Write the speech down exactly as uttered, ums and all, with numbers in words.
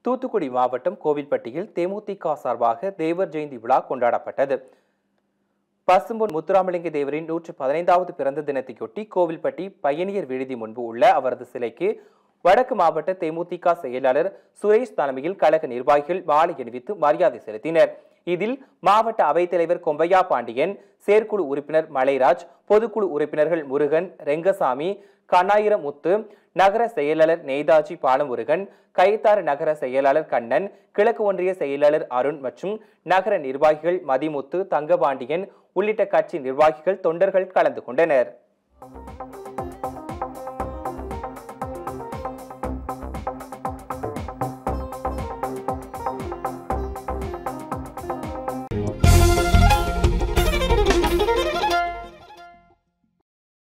தூத்துக்குடி மாவட்டம் கோவில்பட்டியில் தேமுதிக சார்பாக தேவர் ஜெயந்தி விழா கொண்டாடப்பட்டது. பசும்பொன் முத்துராமலிங்க தேவரின் நூற்று பதினைந்தாவது பிறந்த தினத்தையொட்டி கோவில்பட்டி பயணியர் விடுதி முன்பு உள்ள அவரது சிலைக்கு வடக்கு மாவட்ட தேமுதிக செயலாளர் சுரேஷ் தலைமையில் கழக நிர்வாகிகள் மாலை அணிவித்து மரியாதை செலுத்தினர். இதில் மாவட்ட அவைத்தலைவர் கொம்பையா பாண்டியன், செயற்குழு உறுப்பினர் மலைராஜ், பொதுக்குழு உறுப்பினர்கள் முருகன், ரெங்கசாமி, கண்ணாயிரம் முத்து, நகர செயலாளர் நெய்தாஜி பாலமுருகன், கைத்தாறு நகர செயலாளர் கண்ணன், கிழக்கு ஒன்றிய செயலாளர் அருண் மற்றும் நகர நிர்வாகிகள் மதிமுத்து, தங்கபாண்டியன் உள்ளிட்ட கட்சி நிர்வாகிகள், தொண்டர்கள் கலந்து கொண்டனர்.